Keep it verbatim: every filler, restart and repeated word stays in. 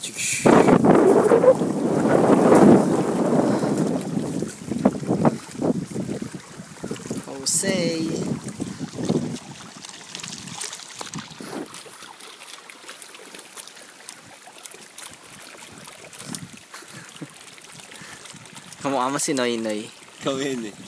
Jose. Kamukha mo si Noy Noy. Ikaw yun eh.